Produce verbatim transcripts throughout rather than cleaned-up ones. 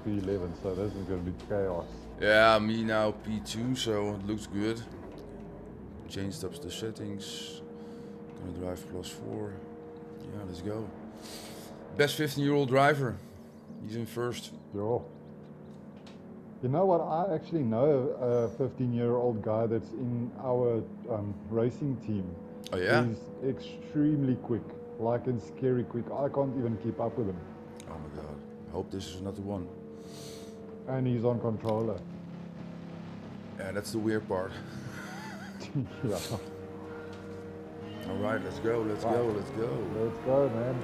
P eleven, so this is going to be chaos. Yeah, me now P two, so it looks good. Changed up the settings. Gonna drive plus four. Yeah, let's go. Best fifteen year old driver. He's in first. Sure. You know what? I actually know a fifteen year old guy that's in our um, racing team. Oh yeah? He's extremely quick, like and scary quick. I can't even keep up with him. Oh my god. I hope this is not the one. And he's on controller. Yeah, that's the weird part. Yeah. Alright, let's go, let's Right. go, let's go. Let's go, man.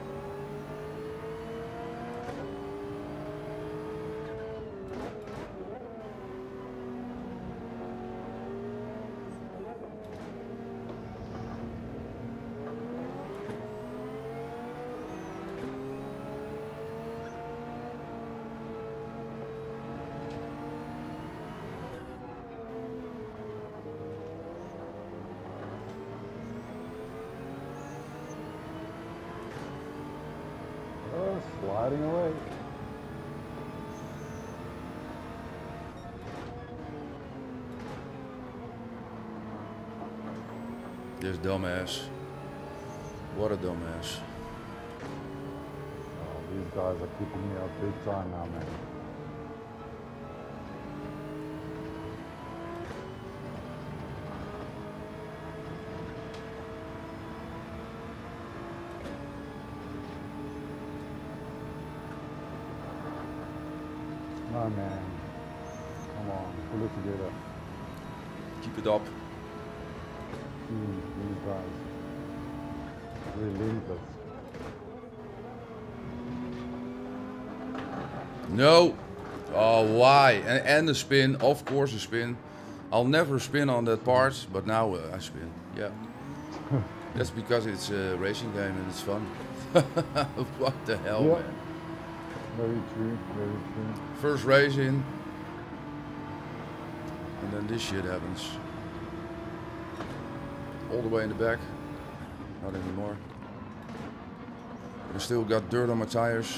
Oh, sliding away. This dumbass. What a dumbass. Oh, these guys are keeping me up big time now, man. Oh man, come on, pull it together. Keep it up. Jeez, these guys, relentless. No! Oh, why? And, and the spin, of course a spin. I'll never spin on that part, but now uh, I spin. Yeah. That's because it's a racing game and it's fun. What the hell, Yeah. man? Very true, very true. First race in, and then this shit happens. All the way in the back. Not anymore. I still got dirt on my tires.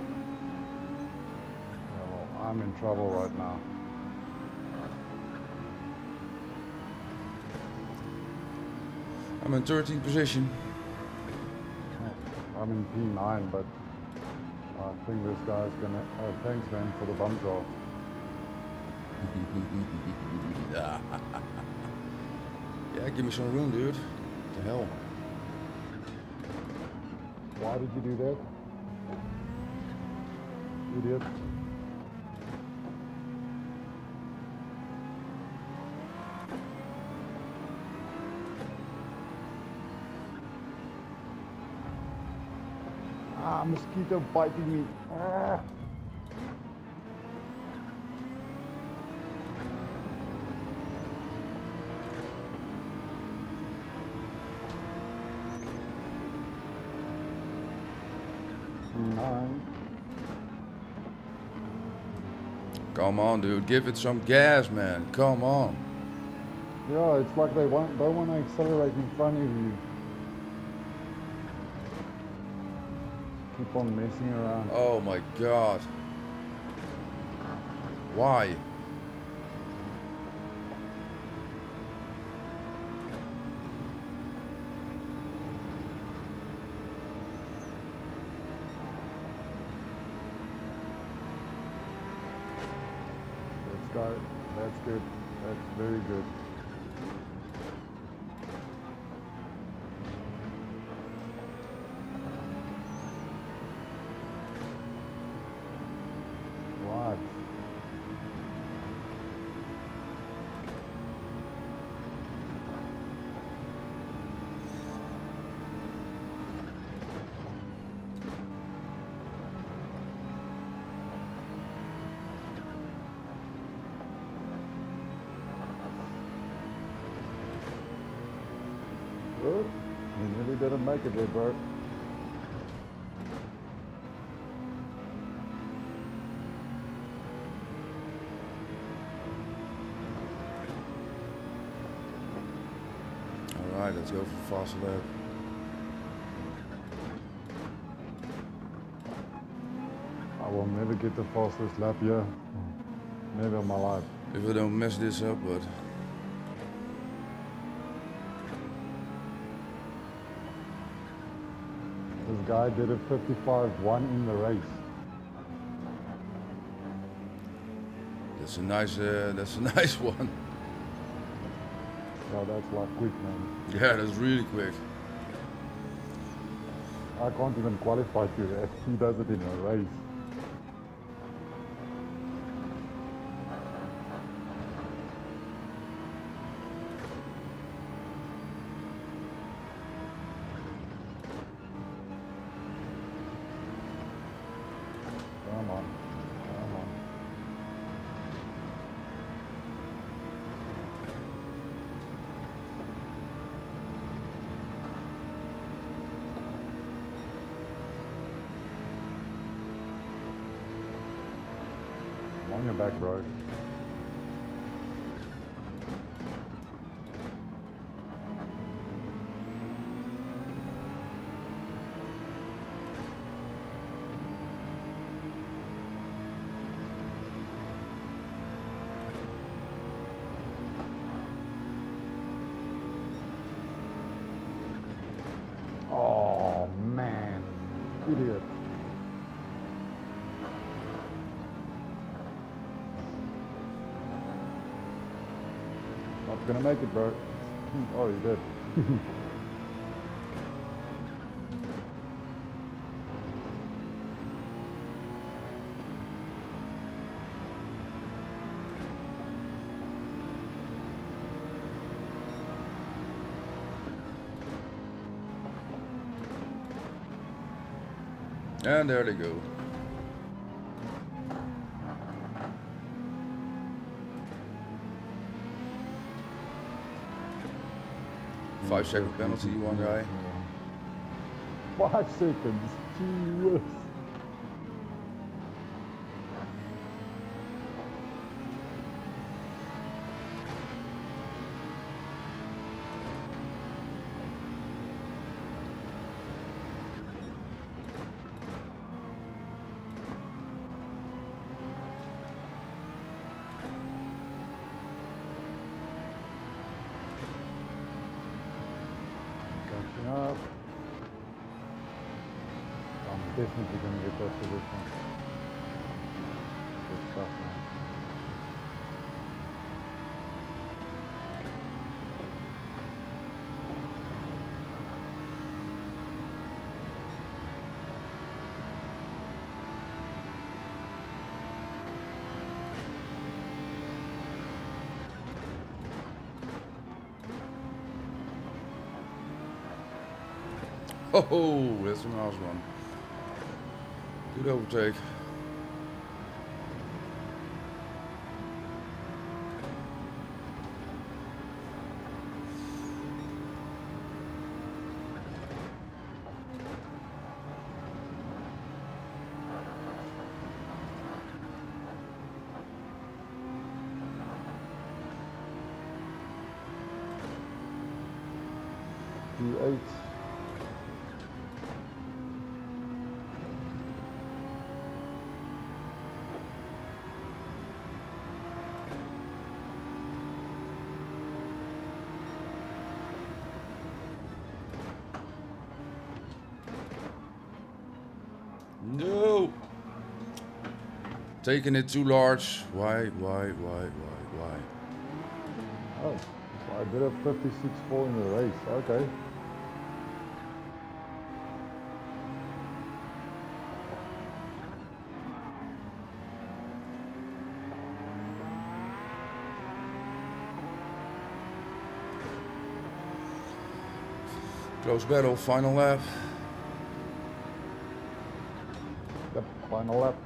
Yeah, well, I'm in trouble right now. I'm in thirteenth position. I'm in P nine, but I think this guy's gonna. Oh, thanks, man, for the bump draft. Yeah, give me some room, dude. What the hell? Why did you do that? Idiot. Ah, mosquito biting me. Ah. Nine. Come on, dude. Give it some gas, man. Come on. Yeah, it's like they want, don't want to accelerate in front of you. Keep on messing around. Oh my god. Why? Let's go. That's good. That's very good. Right. Good. You really didn't make it there, bro. Alright, let's go for fast lap. I will never get the fastest lap here. Never in my life. If I don't mess this up, but... This guy did a fifty-five one in the race. That's a nice, uh, that's a nice one. So that's like quick, man. Yeah, that's really quick. I can't even qualify to that. He does it in a race. Come on, come on. On your back, bro. Oh man, idiot. Not gonna make it, bro. Oh, you did. And there they go. Five second penalty, one guy. Five seconds. Gee whiz. Up. I'm definitely going to get that for this one. Good stuff, man. Oh, that's a nice one. Good overtake. Q eight. No! Taking it too large. Why, why, why, why, why? Oh, so I did a fifty-six four in the race. Okay. Close battle, final lap. Yep, final lap.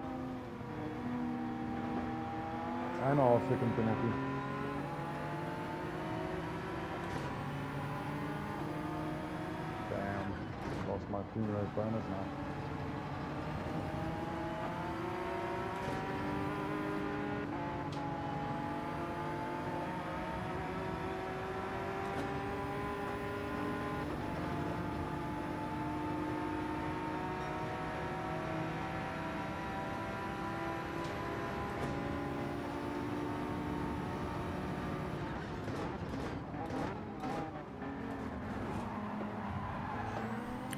And a half second penalty. Damn, lost my team race bonus now.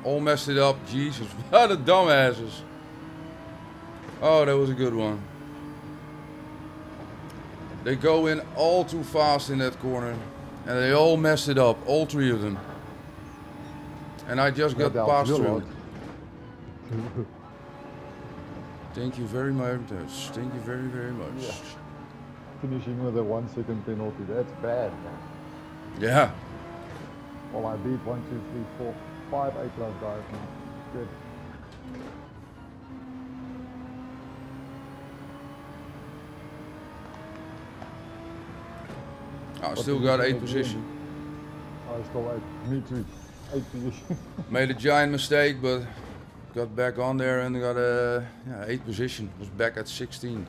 all messed it up. Jesus, what a dumbasses. Oh, that was a good one. They go in all too fast in that corner. And they all messed it up, all three of them. And I just got passed through. Thank you very much. Thank you very, very much. Yeah. Finishing with a one second penalty, that's bad, man. Yeah. Well, I beat one, two, three, four, five A plus guys now. Good. I still got eight position. I still eight. Me too. Eight position. Made a giant mistake, but got back on there and got a yeah, eight position. Was back at sixteen.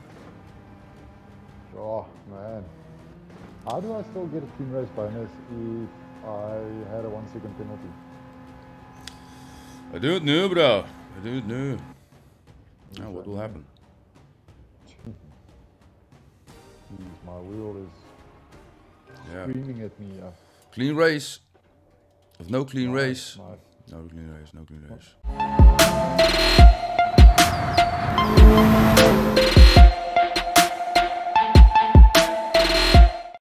Oh man. How do I still get a team race bonus if I had a one second penalty? I don't know, bro. I don't know. Now what will happen? Jeez, my wheel is yeah. screaming at me. Uh. Clean race. Of no clean Nice, race. nice. No clean race, no clean race.